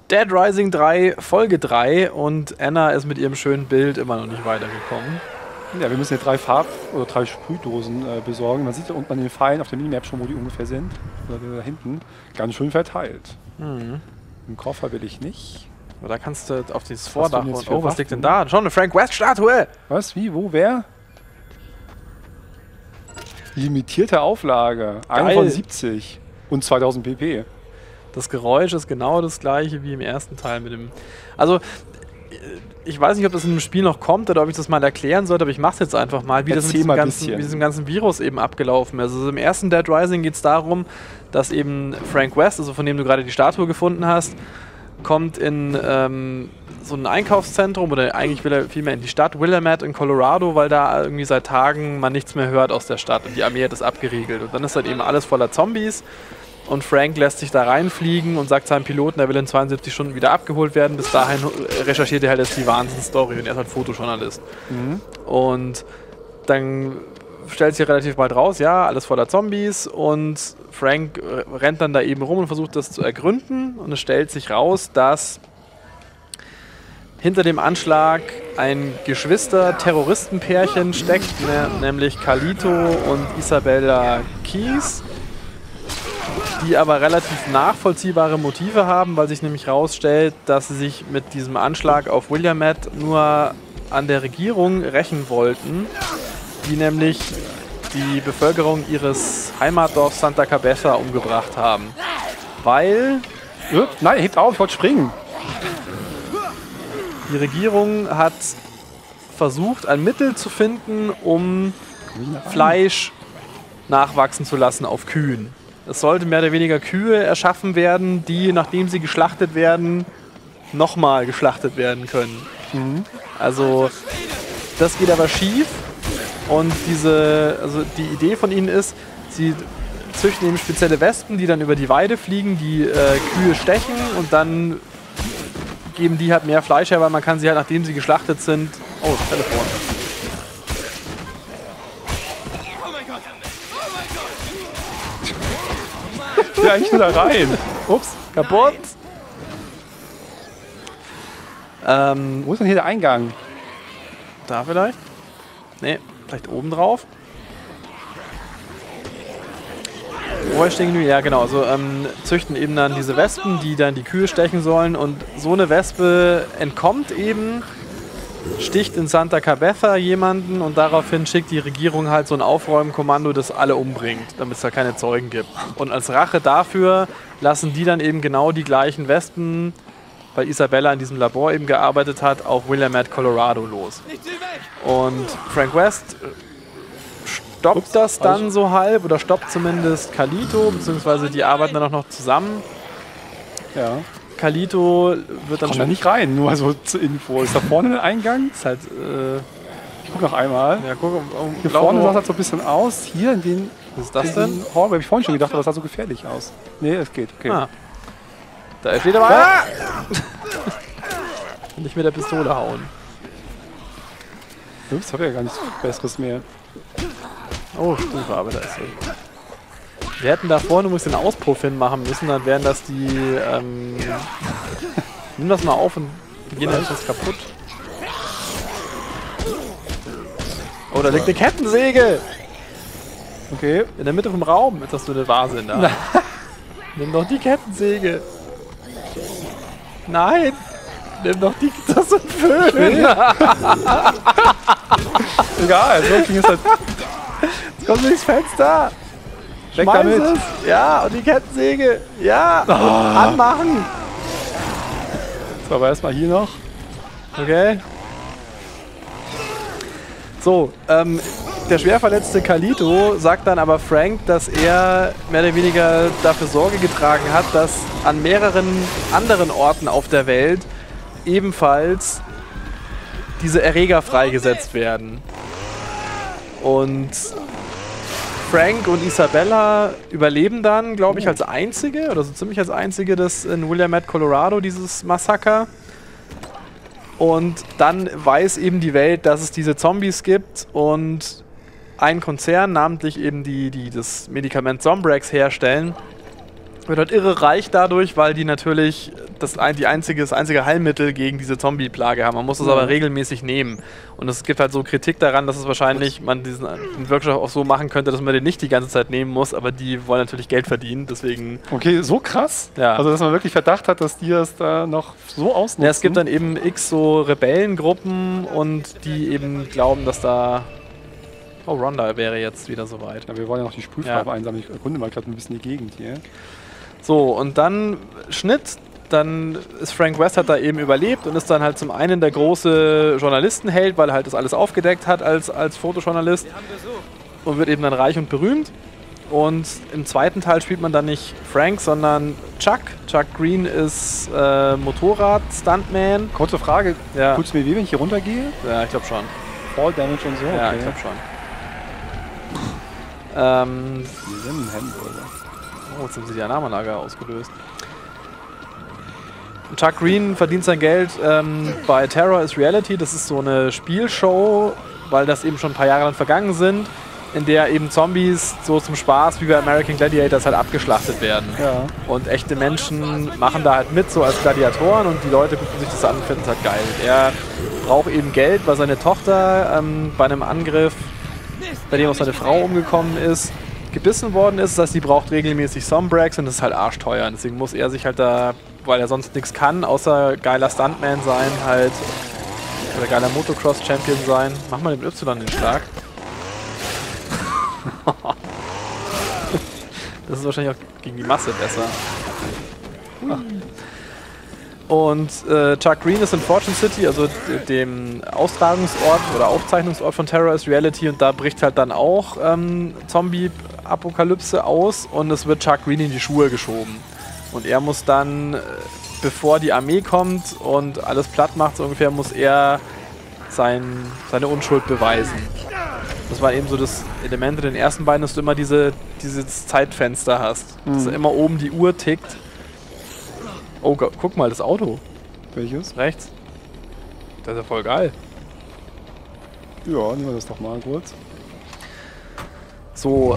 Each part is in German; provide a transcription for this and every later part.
Dead Rising 3, Folge 3 und Anna ist mit ihrem schönen Bild immer noch nicht weitergekommen. Ja, wir müssen hier 3 oder 3 Sprühdosen besorgen. Man sieht ja unten an den Pfeilen auf der Minimap schon, wo die ungefähr sind. Oder da hinten. Ganz schön verteilt. Mhm. Im Koffer will ich nicht. Aber da kannst du auf dieses Vordach und... Oh, was liegt denn Waffen? da? Schon eine Frank West-Statue! Was? Wie? Wo? Wer? Limitierte Auflage. Eine von 70. Und 2000 pp. Das Geräusch ist genau das gleiche wie im ersten Teil mit dem... Also, ich weiß nicht, ob das in dem Spiel noch kommt oder ob ich das mal erklären sollte, aber ich mache es jetzt einfach mal, wie das mit diesem ganzen Virus eben abgelaufen ist. Also im ersten Dead Rising geht es darum, dass eben Frank West, also von dem du gerade die Statue gefunden hast, kommt in so ein Einkaufszentrum oder eigentlich will er vielmehr in die Stadt Willamette in Colorado, weil da irgendwie seit Tagen man nichts mehr hört aus der Stadt und die Armee hat das abgeriegelt. Und dann ist halt eben alles voller Zombies. Und Frank lässt sich da reinfliegen und sagt seinem Piloten, er will in 72 Stunden wieder abgeholt werden. Bis dahin recherchiert er halt jetzt die Wahnsinnsstory und er ist halt Fotojournalist. Mhm. Und dann stellt sich relativ bald raus, ja, alles voller Zombies und Frank rennt dann da eben rum und versucht das zu ergründen und es stellt sich raus, dass hinter dem Anschlag ein Geschwister-Terroristenpärchen steckt, nämlich Carlito und Isabella Keys, die aber relativ nachvollziehbare Motive haben, weil sich nämlich herausstellt, dass sie sich mit diesem Anschlag auf Willamette nur an der Regierung rächen wollten, die nämlich die Bevölkerung ihres Heimatdorfs Santa Cabeza umgebracht haben. Weil... Nein, hebt auf, ich wollte springen. Die Regierung hat versucht, ein Mittel zu finden, um Fleisch nachwachsen zu lassen auf Kühen. Es sollte mehr oder weniger Kühe erschaffen werden, die, nachdem sie geschlachtet werden, nochmal geschlachtet werden können. Mhm. Also, das geht aber schief. Und die Idee von ihnen ist, sie züchten eben spezielle Wespen, die dann über die Weide fliegen, die Kühe stechen und dann geben die halt mehr Fleisch her, weil man kann sie halt, nachdem sie geschlachtet sind... Oh, das Telefon. Ja, ich will da rein. Ups, kaputt. Wo ist denn hier der Eingang? Da vielleicht? Ne, vielleicht oben drauf. Wo stehen die? Ja, genau. Also züchten eben dann diese Wespen, die dann die Kühe stechen sollen. Und so eine Wespe entkommt eben, sticht in Santa Cabeza jemanden und daraufhin schickt die Regierung halt so ein Aufräumkommando, das alle umbringt, damit es da keine Zeugen gibt. Und als Rache dafür lassen die dann eben genau die gleichen Wespen, weil Isabella in diesem Labor eben gearbeitet hat, auf Willamette, Colorado los. Und Frank West stoppt das dann so halb oder stoppt zumindest Carlito, beziehungsweise die arbeiten dann auch noch zusammen. Ja. Carlito wird dann schon da nicht rein, nur so zur Info. Ist da vorne ein Eingang? Ist halt, ich guck noch einmal. Ja, guck, hier vorne sah das so ein bisschen aus. Hier in den... Was ist das denn? Hallway habe ich vorhin schon gedacht, aber das sah so gefährlich aus. Nee, es geht. Okay. Ah. Da steht aber... Ah! Nicht mit der Pistole hauen. Ups, habe ja gar nichts Besseres mehr. Oh, Stufe, aber da ist so. Wir hätten da vorne übrigens den Auspuff hinmachen müssen, dann wären das die... Nimm das mal auf und wir gehen dann das kaputt. Oh, da liegt eine Kettensäge! Okay. In der Mitte vom Raum ist das so eine Vase in der Hand. Nimm doch die Kettensäge! Nein! Nimm doch die... Das ist ein Föhn! Egal, so ging es halt... Jetzt kommt durchs Fenster! Weg damit! Es. Ja, und die Kettensäge! Ja! Und anmachen! So, aber erstmal hier noch. Okay. So, der schwer verletzte Carlito sagt dann aber Frank, dass er mehr oder weniger dafür Sorge getragen hat, dass an mehreren anderen Orten auf der Welt ebenfalls diese Erreger freigesetzt werden. Und Frank und Isabella überleben dann, glaube ich, als einzige, oder so ziemlich als einzige, das in Willamette, Colorado, dieses Massaker. Und dann weiß eben die Welt, dass es diese Zombies gibt und ein Konzern, namentlich eben die das Medikament Zombrex herstellen, wird halt irre reich dadurch, weil die natürlich das einzige Heilmittel gegen diese Zombie-Plage haben. Man muss es aber regelmäßig nehmen. Und es gibt halt so Kritik daran, dass es wahrscheinlich man den Workshop auch so machen könnte, dass man den nicht die ganze Zeit nehmen muss, aber die wollen natürlich Geld verdienen, deswegen... Okay, so krass? Ja. Also, dass man wirklich Verdacht hat, dass die das da noch so ausnutzen? Ja, es gibt dann eben x so Rebellengruppen und die eben glauben, dass da... Oh, Ronda wäre jetzt wieder soweit. Ja, wir wollen ja noch die Sprühfarbe einsammeln. Ich erkunde mal gerade ein bisschen die Gegend hier. So, und dann Schnitt. Dann ist Frank West hat da eben überlebt und ist dann halt zum einen der große Journalistenheld, weil er halt das alles aufgedeckt hat als Fotojournalist und wird eben dann reich und berühmt. Und im zweiten Teil spielt man dann nicht Frank, sondern Chuck. Chuck Green ist Motorrad-Stuntman. Kurze Frage, tut es mir weh, wenn ich hier runtergehe? Ja, ich glaube schon. Fall Damage und so? Ja, okay. ich glaube schon. Oh, jetzt haben sie die Alarmanlage ausgelöst. Chuck Green verdient sein Geld bei Terror is Reality. Das ist so eine Spielshow, weil das eben schon ein paar Jahre lang vergangen sind, in der eben Zombies so zum Spaß wie bei American Gladiators halt abgeschlachtet werden. Ja. Und echte Menschen machen da halt mit, so als Gladiatoren, und die Leute gucken sich das an und finden es halt geil. Er braucht eben Geld, weil seine Tochter bei einem Angriff, bei dem auch seine Frau umgekommen ist, gebissen worden ist. Das heißt, sie braucht regelmäßig Sombrax und das ist halt arschteuer. Und deswegen muss er sich halt da, weil er sonst nichts kann, außer geiler Stuntman sein, halt, oder geiler Motocross-Champion sein. Mach mal den Y den Schlag. Das ist wahrscheinlich auch gegen die Masse besser. Und Chuck Green ist in Fortune City, also dem Austragungsort oder Aufzeichnungsort von Terror is Reality, und da bricht halt dann auch Zombie-Apokalypse aus und es wird Chuck Green in die Schuhe geschoben. Und er muss dann, bevor die Armee kommt und alles platt macht, so ungefähr, muss er seine Unschuld beweisen. Das war eben so das Element in den ersten beiden, dass du immer dieses Zeitfenster hast. Dass immer oben die Uhr tickt. Oh, guck mal, das Auto. Welches? Rechts. Das ist ja voll geil. Ja, nehmen wir das doch mal kurz. So,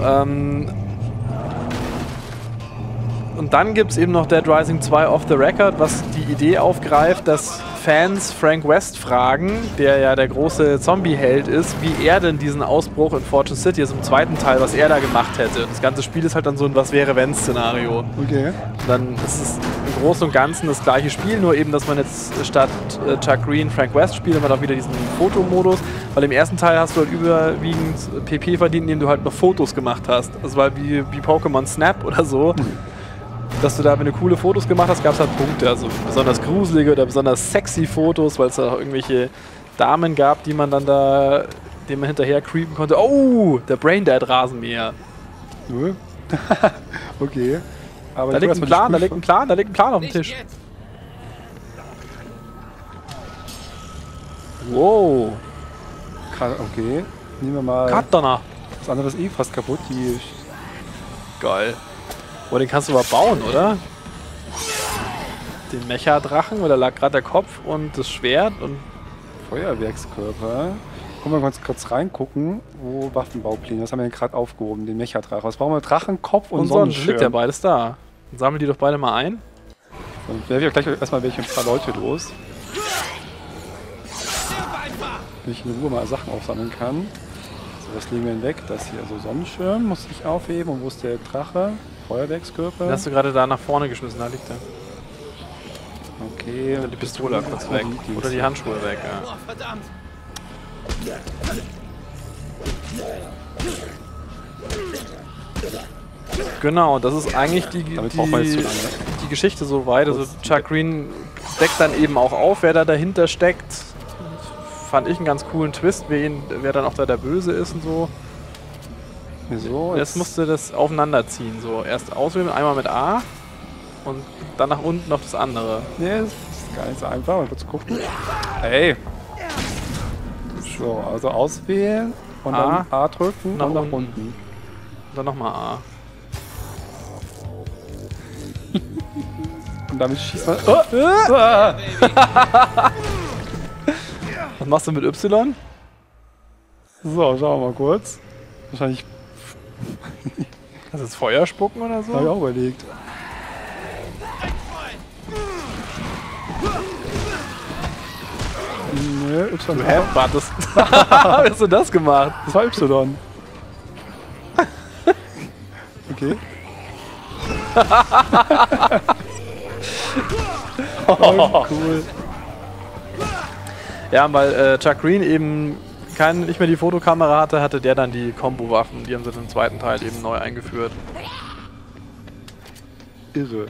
und dann gibt es eben noch Dead Rising 2 Off the Record, was die Idee aufgreift, dass Fans Frank West fragen, der ja der große Zombie-Held ist, wie er denn diesen Ausbruch in Fortune City, also im zweiten Teil, was er da gemacht hätte. Und das ganze Spiel ist halt dann so ein Was-wäre-wenn-Szenario. Okay. Und dann ist es im Großen und Ganzen das gleiche Spiel, nur eben, dass man jetzt statt Chuck Green Frank West spielt, hat man auch wieder diesen Fotomodus, weil im ersten Teil hast du halt überwiegend PP verdient, indem du halt noch Fotos gemacht hast. Das war wie Pokémon Snap oder so. Dass du da, wenn du coole Fotos gemacht hast, gab es halt Punkte, also besonders gruselige oder besonders sexy Fotos, weil es da auch irgendwelche Damen gab, die man dann da, denen man hinterher creepen konnte. Oh, der Braindead Rasenmäher. Okay. Aber da liegt ein Plan auf dem Tisch. Wow. Okay. Nehmen wir mal. Katana. Das andere ist eh fast kaputt. Die geil. Oh, den kannst du aber bauen, oder? Den Mecha-Drachen, weil da lag gerade der Kopf und das Schwert und Feuerwerkskörper. Gucken wir kurz reingucken, wo Waffenbaupläne, das haben wir denn gerade aufgehoben, den Mecha-Drachen. Was brauchen wir? Drachenkopf und Sonnenschirm. Liegt ja beides da. Dann sammeln die doch beide mal ein. Dann werfe ich gleich erstmal ein paar Leute los. Wenn ich in Ruhe mal Sachen aufsammeln kann. So, das legen wir hinweg. Das hier, also Sonnenschirm muss ich aufheben. Und wo ist der Drache? Feuerwerkskörper. Den hast du gerade da nach vorne geschmissen, da liegt er. Okay. Oder die Pistole kurz weg. Oder die Handschuhe weg, ja. Oh, verdammt! Genau, das ist eigentlich die Geschichte so weit. Also Chuck Green deckt dann eben auch auf, wer da dahinter steckt. Fand ich einen ganz coolen Twist, wer dann auch da der Böse ist und so. So, jetzt musst du das aufeinanderziehen. So, erst auswählen, einmal mit A und dann nach unten noch das andere. Nee, das ist gar nicht so einfach. Mal kurz gucken. Hey! So, also auswählen und dann A drücken und nach unten. Und dann nochmal A. Und damit schießt man. Was machst du mit Y? So, schauen wir mal kurz. Wahrscheinlich. Kannst du jetzt Feuer spucken oder so? Hab ich auch überlegt. Nö, Y. Du headbuttest. Wie hast du das gemacht? Das war Y. Okay. Oh, cool. Ja, weil Chuck Green eben nicht mehr die Fotokamera hatte der dann die Combo-Waffen. Die haben sie im zweiten Teil eben neu eingeführt. Irre.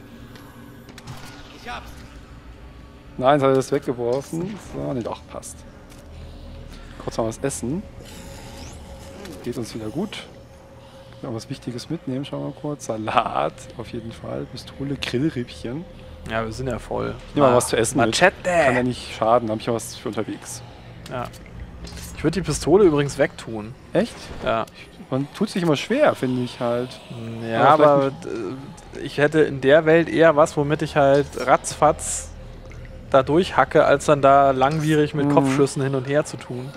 Nein, jetzt hat er das weggeworfen. So, ne, doch, passt. Kurz mal was essen. Geht uns wieder gut. Noch was Wichtiges mitnehmen, schauen wir mal kurz. Salat, auf jeden Fall. Pistole, Grillrippchen. Ja, wir sind ja voll. Ich nehme mal was zu essen Machete. mit. Kann ja nicht schaden, habe ich ja was für unterwegs. Ja. Ich würde die Pistole übrigens wegtun. Echt? Ja. Man tut sich immer schwer, finde ich halt. Ja, aber ich hätte in der Welt eher was, womit ich halt ratzfatz da durchhacke, als dann da langwierig mit Kopfschüssen hin und her zu tun.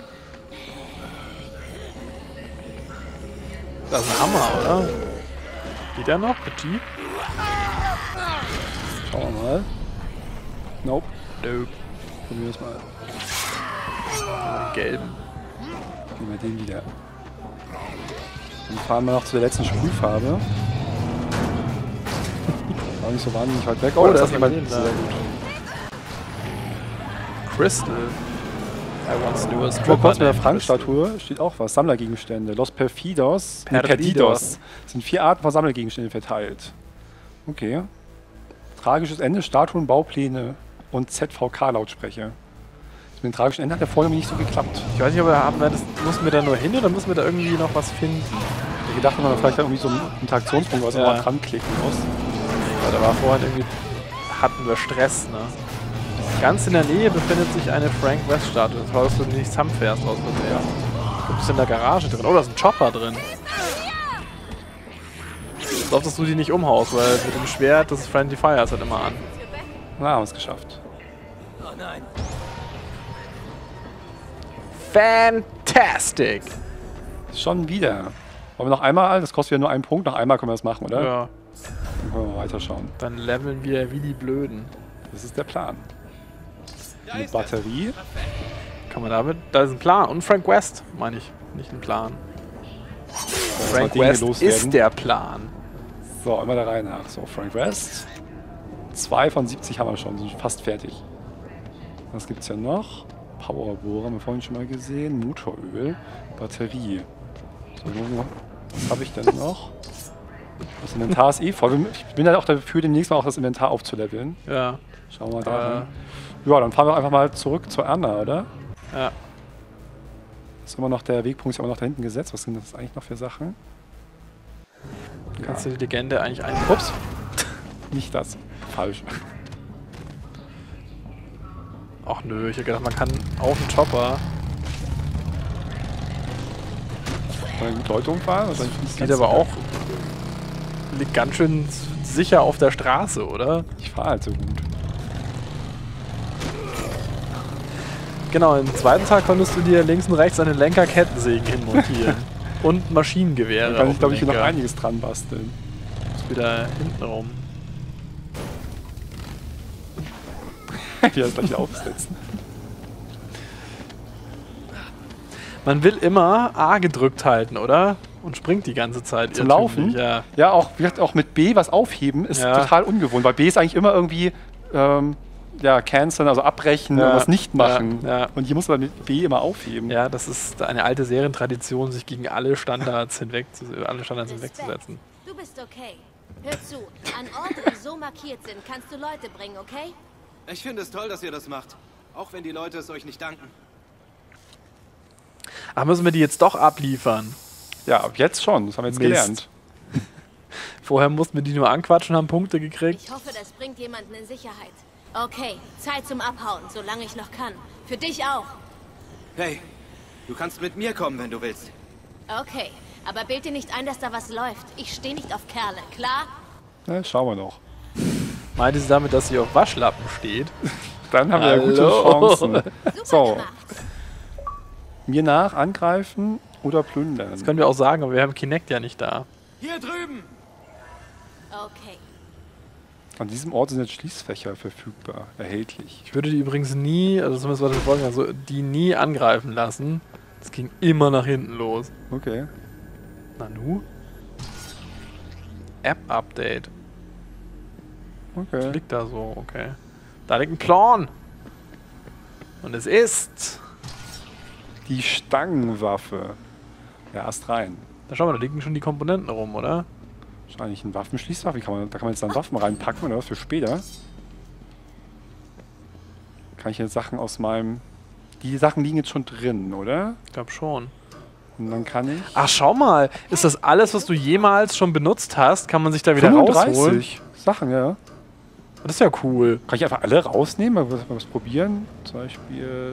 Das ist ein Hammer, oder? Geht der noch? Petit? Schauen wir mal. Nope. Nope. Probieren wir es mal. Den gelben. Nehmen wir den wieder. Dann fahren wir noch zu der letzten Sprühfarbe. War nicht so wahnsinnig weit weg. Oh, da ist jemand jemand sehr gut. Crystal. I once knew a Vor stripper kurz mit der named Frank-Statue steht auch was. Sammlergegenstände. Los Perfidos. Perdidos. Das sind 4 Arten von Sammelgegenständen verteilt. Okay. Tragisches Ende, Statuen, Baupläne und ZVK-Lautsprecher. Mit dem tragischen Ende hat der vorher nicht so geklappt. Ich weiß nicht, aber mussten wir da nur hin oder müssen wir da irgendwie noch was finden? Ich gedacht, man vielleicht da irgendwie so einen Interaktionspunkt, was man mal dran klicken muss. Ja, da war vorhin irgendwie, hatten wir Stress, ne? Ganz in der Nähe befindet sich eine Frank West Statue. Das war, dass du nicht zusammenfährst aus Versehen. Du bist in der Garage drin. Oh, da ist ein Chopper drin. Ich glaube, dass du die nicht umhaust, weil mit dem Schwert, das Friendly Fire ist halt immer an. Na, haben wir es geschafft. Oh nein. Fantastic! Schon wieder. Wollen wir noch einmal, das kostet ja nur einen Punkt, noch einmal können wir das machen, oder? Ja. Dann können wir mal weiterschauen. Dann leveln wir wie die Blöden. Das ist der Plan. Eine Batterie. Kann man damit? Da ist ein Plan. Und Frank West, meine ich. Nicht ein Plan. Frank West ist der Plan. So, immer der Reihe nach. So, Frank West. 2 von 70 haben wir schon, sind fast fertig. Was gibt es ja noch? Powerbohrer, haben wir vorhin schon mal gesehen. Motoröl. Batterie. So, was habe ich denn noch? Das Inventar ist eh voll. Ich bin halt auch dafür, demnächst mal auch das Inventar aufzuleveln. Ja. Schauen wir mal da hin. Ja, dann fahren wir einfach mal zurück zur Anna, oder? Ja. Ist immer noch der Wegpunkt, ist immer noch da hinten gesetzt. Was sind das eigentlich noch für Sachen? Kannst du die Legende eigentlich Ups. Nicht das. Falsch. Ach nö, ich hab gedacht, man kann auf den Chopper. Kann man gut Leute umfahren? Das geht aber auch liegt ganz schön sicher auf der Straße, oder? Ich fahre halt so gut. Genau, im zweiten Teil konntest du dir links und rechts an den Lenker Kettensägen hinmontieren. Und Maschinengewehre. Da kann ich, glaube ich, noch einiges dran basteln. Ist wieder hinten rum. Wieder das gleich aufsetzen. Man will immer A gedrückt halten, oder? Und springt die ganze Zeit. Zum Laufen? Ja, Ja, auch, wie gesagt, auch mit B was aufheben ist total ungewohnt, weil B ist eigentlich immer irgendwie ja, canceln, also abbrechen, was nicht machen. Ja. Und hier muss man mit B immer aufheben. Ja, das ist eine alte Serientradition, sich gegen alle Standards hinwegzusetzen. Du bist okay. Hör zu, an Orte, die so markiert sind, kannst du Leute bringen, okay? Ich finde es toll, dass ihr das macht. Auch wenn die Leute es euch nicht danken. Ach, müssen wir die jetzt doch abliefern? Ja, ab jetzt schon. Das haben wir jetzt gelernt. Vorher mussten wir die nur anquatschen und haben Punkte gekriegt. Ich hoffe, das bringt jemanden in Sicherheit. Okay, Zeit zum Abhauen, solange ich noch kann. Für dich auch. Hey, du kannst mit mir kommen, wenn du willst. Okay, aber bild dir nicht ein, dass da was läuft. Ich stehe nicht auf Kerle, klar? Ja, schauen wir noch. Meinte sie damit, dass sie auf Waschlappen steht? Dann haben wir ja gute Chancen. Super So, gemacht. mir nach, angreifen oder plündern. Das können wir auch sagen, aber wir haben Kinect ja nicht da. Hier drüben! Okay. An diesem Ort sind jetzt Schließfächer verfügbar, erhältlich. Ich würde die übrigens nie, also zumindest was ich vorhin, also die nie angreifen lassen. Das ging immer nach hinten los. Okay. Nanu? App-Update. Okay. Was liegt da so? Okay. Da liegt ein Plan. Und es ist... Die Stangenwaffe. Ja, erst rein. Da schau mal, da liegen schon die Komponenten rum, oder? Wahrscheinlich ein Waffenschließfach. Da kann man jetzt dann Waffen reinpacken oder was für später. Kann ich jetzt Sachen aus meinem... Die Sachen liegen jetzt schon drin, oder? Ich glaube schon. Und dann kann ich... Ach, schau mal. Ist das alles, was du jemals schon benutzt hast? Kann man sich da wieder rausholen? 35 Sachen, ja. Das ist ja cool. Kann ich einfach alle rausnehmen? Mal was probieren? Zum Beispiel...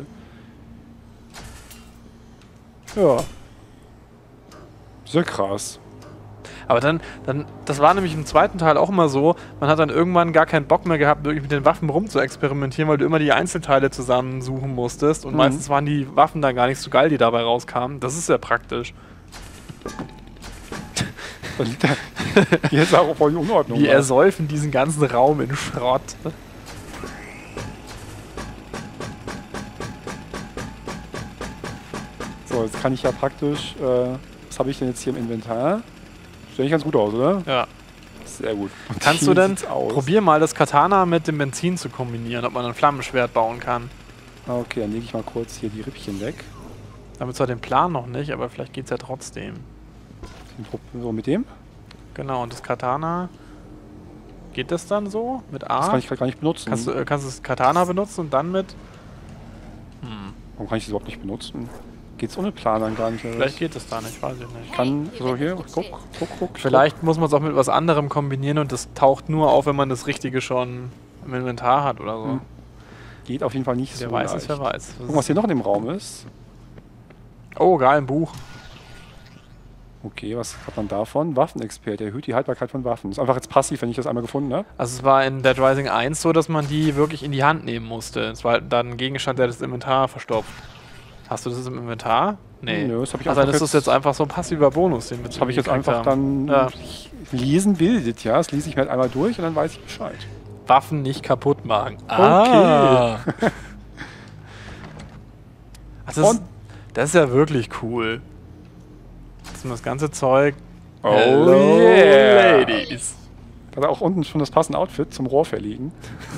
Ja. Sehr krass. Aber dann, das war nämlich im zweiten Teil auch immer so, man hat dann irgendwann gar keinen Bock mehr gehabt, wirklich mit den Waffen rum zu experimentieren, weil du immer die Einzelteile zusammensuchen musstest und meistens waren die Waffen dann gar nicht so geil, die dabei rauskamen. Das ist sehr praktisch. Hier ist auch voll die Unordnung. Die ersäufen diesen ganzen Raum in Schrott. So, jetzt kann ich ja praktisch, was habe ich denn jetzt hier im Inventar? Sieht eigentlich ganz gut aus, oder? Ja. Sehr gut. Und kannst du denn, probier mal das Katana mit dem Benzin zu kombinieren, ob man ein Flammenschwert bauen kann. Okay, dann lege ich mal kurz hier die Rippchen weg. Damit zwar den Plan noch nicht, aber vielleicht geht's ja trotzdem. So mit dem? Genau, und das Katana, geht das dann so? Mit A? Das kann ich gerade gar nicht benutzen. Kannst du das Katana benutzen und dann mit... Warum kann ich das überhaupt nicht benutzen? Geht's ohne Plan dann gar nicht? Vielleicht geht es da nicht, weiß ich nicht. Ich kann so hier, guck. Vielleicht muss man es auch mit was anderem kombinieren und das taucht nur auf, wenn man das Richtige schon im Inventar hat oder so. Geht auf jeden Fall nicht so wer weiß es, wer weiß. Guck mal, was hier noch in dem Raum ist. Oh, geil, ein Buch. Okay, was hat man davon? Waffenexperte, erhöht die Haltbarkeit von Waffen. Ist einfach jetzt passiv, wenn ich das einmal gefunden habe. Also es war in Dead Rising 1 so, dass man die wirklich in die Hand nehmen musste. Es war dann ein Gegenstand, der das Inventar verstopft. Hast du das im Inventar? Nee. Nö, das habe ich also dann ist das jetzt einfach so ein passiver Bonus, den wir das habe ich jetzt einfach dann... Ja. Lesen bildet, ja. Das lese ich mir halt einmal durch und dann weiß ich Bescheid. Waffen nicht kaputt machen. Okay. Also das ist ja wirklich cool. Das ganze Zeug. Oh Hello, yeah. Ladies. Da hat auch unten schon das passende Outfit zum Rohr verlegen.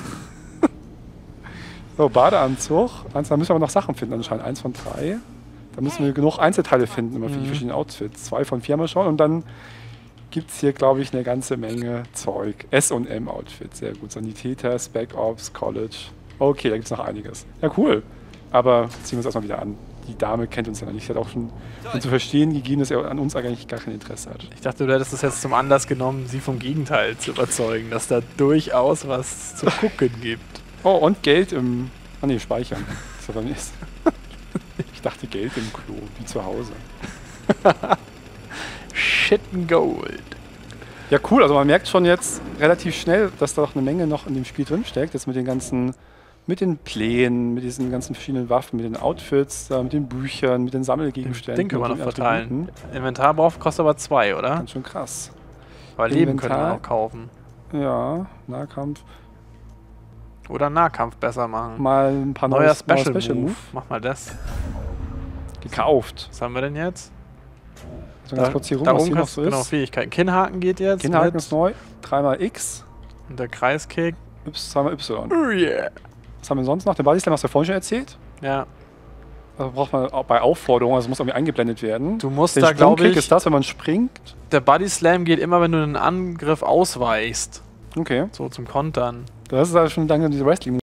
So, Badeanzug. Da müssen wir aber noch Sachen finden anscheinend. 1 von 3. Da müssen wir genug Einzelteile finden, immer für die verschiedenen Outfits. 2 von 4 mal schauen. Und dann gibt es hier, glaube ich, eine ganze Menge Zeug. S&M-Outfit, sehr gut. Sanitäter, Spec Ops, College. Okay, da gibt es noch einiges. Ja, cool. Aber ziehen wir uns erstmal wieder an. Die Dame kennt uns ja noch nicht. Sie hat auch schon zu verstehen gegeben, dass er an uns eigentlich gar kein Interesse hat. Ich dachte, du hättest das jetzt zum Anlass genommen, sie vom Gegenteil zu überzeugen, dass da durchaus was zu gucken gibt. Oh, und Geld im... Ah ne, speichern. Das ist ja beim nächsten. Ich dachte Geld im Klo, wie zu Hause. Shit and Gold. Ja, cool. Also man merkt schon jetzt relativ schnell, dass da noch eine Menge noch in dem Spiel drin steckt. Jetzt mit den ganzen... Mit den Plänen, mit diesen ganzen verschiedenen Waffen, mit den Outfits, mit den Büchern, mit den Sammelgegenständen. Den können wir noch verteilen. Inventar kostet aber 2, oder? Ganz schön krass. Weil Leben können wir auch kaufen. Ja, Nahkampf. Oder Nahkampf besser machen. Mal ein paar neuer Special Move. Mach mal das. Gekauft. Was haben wir denn jetzt? So ganz kurz hier rum, da was oben hier noch so ist. Genau, Fähigkeiten. Kinnhaken geht jetzt. Kinnhaken ist neu. 3x X. Und der Kreiskick. 2x Y. Oh yeah. Was haben wir sonst noch? Den Bodyslam hast du ja vorhin schon erzählt. Ja. Also braucht man auch bei Aufforderung, also muss irgendwie eingeblendet werden. Du musst der da, glaube ich... ist das, wenn man springt. Der Bodyslam geht immer, wenn du einen Angriff ausweichst. Okay. So zum Kontern. Das ist also schon danke diese Wrestling